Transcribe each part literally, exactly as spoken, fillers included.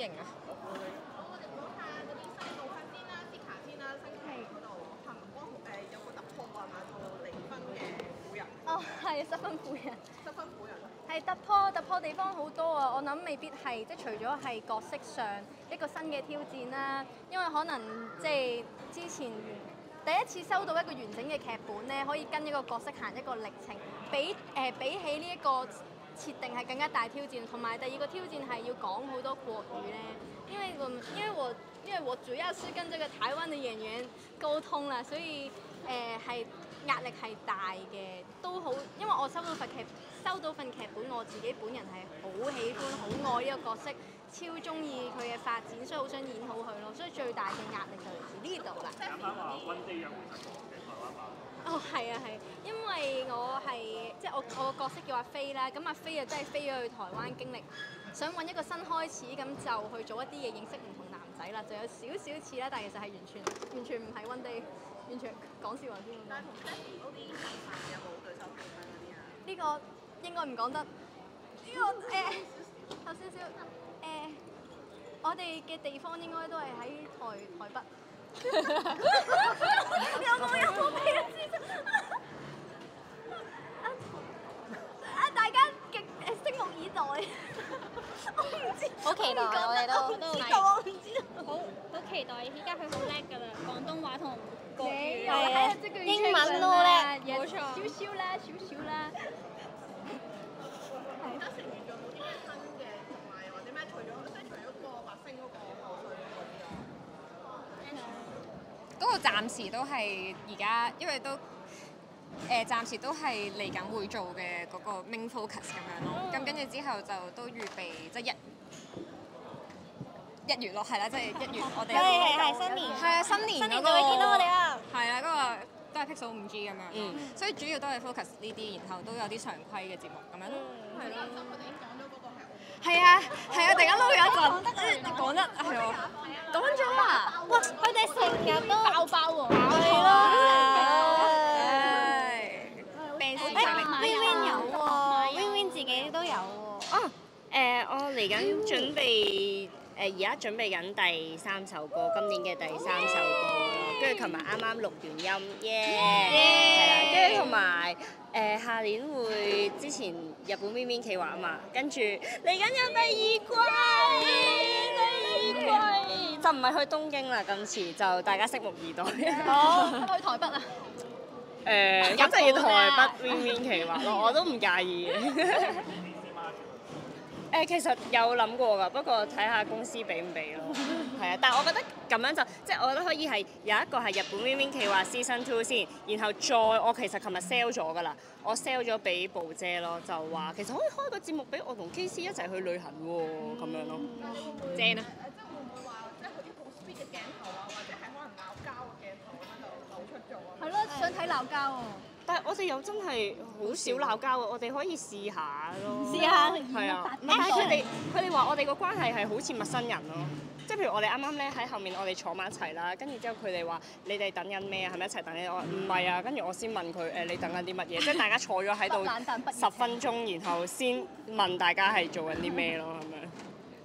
型啊！ 我哋講下嗰啲新路分先啦，啲卡先啦，新期嗰度彭光誒有個突破啊嘛，做離婚嘅婦人。 哦，係失婚婦人。 失婚婦人。 係突破突破地方好多啊！我諗未必係即係除咗係角色上一個新嘅挑戰啦，因為可能即係之前第一次收到一個完整嘅劇本咧，可以跟一個角色行一個歷程，比誒、呃、比起呢一個設定係更加大挑戰。同埋第二個挑戰係要講好多國語咧，因為我因為我因為我主要是跟這個台灣嘅演員溝通啦，所以誒係、呃、壓力係大嘅，都好，因為我收到份劇收到份劇本，我自己本人係好喜歡好愛呢個角色，超中意佢嘅發展，所以好想演好佢咯。所以最大嘅壓力就嚟自呢度啦。 啱啱話溫蒂有冇睇過嘅台灣版？ 哦，係啊，係，因為我係即係我我個角色叫阿飛啦，咁阿飛啊真係飛咗去台灣經歷，想揾一個新開始，咁就去做一啲嘢，認識唔同男仔啦，就有少少似啦，但係其實係完全完全唔係溫蒂，完全講笑話添。 但係同 Stephy 嗰啲戲份有冇對手戲份嗰啲啊？ 呢個應該唔講得。呢、這個誒有少少誒，我哋嘅地方應該都係喺台台北。有冇有冇俾人知啊？大家極誒拭目以待。我唔知。 好期待我哋都都知道，我唔知道。 好好期待，依家佢好叻㗎啦，廣東話同國語。 係啊， 英文都叻， 冇錯。 少少啦，少少啦。 其他成員仲有冇啲咩新嘅，同埋或者咩？除咗即係除咗個白星嗰個後歲嗰個之外。 嗰個暫時都係而家，因為都誒、呃、暫時都係嚟緊會做嘅嗰個 main focus 咁樣咯。咁跟住之後就都預備即係一一月咯，係啦，即係一月我哋係係係新年， 係啊新年嗰個新年就會見到我哋啦。 係啊，嗰個都係 Pixel 五 G 咁樣，嗯，所以主要都係 focus 呢啲，然後都有啲常規嘅節目咁樣咯，係咯。 佢哋已經講咗嗰個係。 係啊係啊，突然間撈咗一陣，講得係喎，講咗啊！ 哇，佢哋成日都爆爆喎！ 係咯， 唉，病死誒 Win Win 有喎，Win Win 自己都有喎。 哦，誒，我嚟緊準備誒，而家準備緊第三首歌，今年嘅第三首歌咯。跟住琴日啱啱錄完音，耶！係啦，跟住同埋誒下年會之前日本 Win Win 企劃啊嘛，跟住嚟緊有第二季，第二季就唔係去東京啦，今次就大家拭目以待。 好，去台北啊！ 誒，咁就要台北 Win Win 企劃咯，我都唔介意嘅。誒其實有諗過㗎，不過睇下公司俾唔俾咯。係啊，但係我覺得咁樣就即係我覺得可以係有一個係日本 Win Win 企劃 Season Two 先，然後再我其實琴日 sell 咗㗎啦，我 sell 咗俾寶姐咯，就話其實可以開個節目俾我同 K C 一齊去旅行喎，咁樣咯。正啊！ 即係會唔會話即係佢啲好 sweet 嘅鏡頭啊，或者係可能鬧交嘅鏡頭咁樣就流出咗啊？ 係咯，想睇鬧交喎。 但係我哋又真係好少鬧交啊！我哋可以試下咯。 試下係啊，唔係佢哋佢哋話我哋個關係係好似陌生人咯。即係譬如我哋啱啱咧喺後面，我哋坐埋一齊啦，跟住之後佢哋話：你哋等緊咩啊？係咪一齊等緊？我話唔係啊，跟住我先問佢誒：你等緊啲乜嘢？即係大家坐咗喺度十分鐘，然後先問大家係做緊啲咩咯咁樣。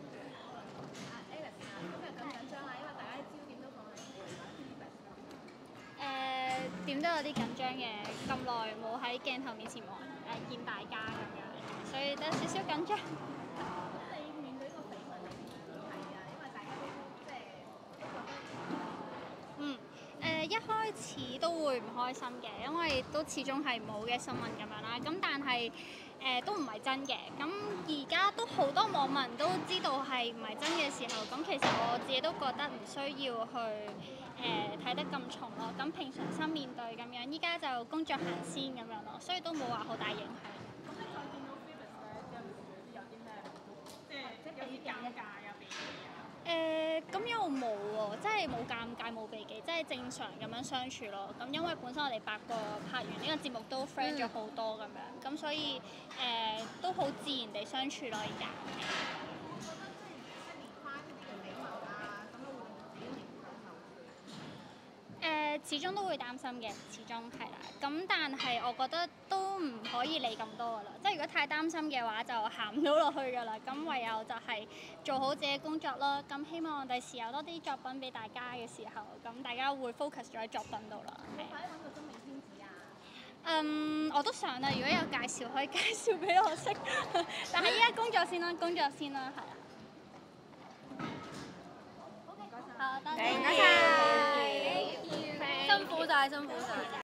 誒點都有啲緊張嘅，咁耐冇喺鏡頭面前望誒見大家咁樣，所以都有少少緊張。 你面對個緋聞點睇啊？因為大家都即係嗯誒、呃、一開始都會唔開心嘅，因為都始終係冇嘅新聞咁樣啦。咁但係誒、呃、都唔係真嘅。咁而家都好多網民都知道係唔係真嘅時候，咁其實我自己都覺得唔需要去誒睇、呃、得咁重咯。咁平常心面對咁樣，依家就工作行先咁樣咯，所以都冇話好大影響。 咁你再見到 Phoebus 咧，有有啲咩？即係即係有啲尷尬啊，避忌啊？ 誒咁又冇喎，即係冇尷尬冇避忌，即係正常咁樣相處咯。咁因為本身我哋八個拍完呢個節目都 friend 咗好多咁樣，咁、嗯、所以誒、呃、都好自然地相處咯而家。 我覺得即係一年花呢啲嘅緋聞啊，咁樣會令到自己形象受損。 誒、呃、 始終都會擔心嘅，始終係啦。咁但係我覺得都唔可以理咁多噶啦，即係如果太擔心嘅話，就行唔到落去噶啦。咁唯有就係做好自己工作咯。咁希望第時有多啲作品俾大家嘅時候，咁大家會 focus 咗喺作品度啦。係啊。嗯，我都想啊，如果有介紹可以介紹俾我識，但係依家工作先啦，工作先啦，係啊。好，多謝。 唔該晒，辛苦晒，辛苦晒。